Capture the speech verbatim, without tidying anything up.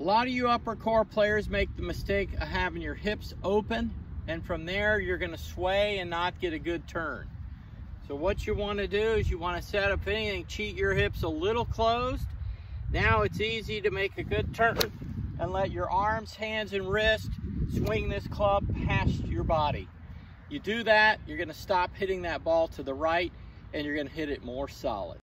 A lot of you upper core players make the mistake of having your hips open, and from there you're going to sway and not get a good turn. So what you want to do is you want to set up anything, cheat your hips a little closed. Now it's easy to make a good turn and let your arms, hands, and wrist swing this club past your body. You do that, you're going to stop hitting that ball to the right, and you're going to hit it more solid.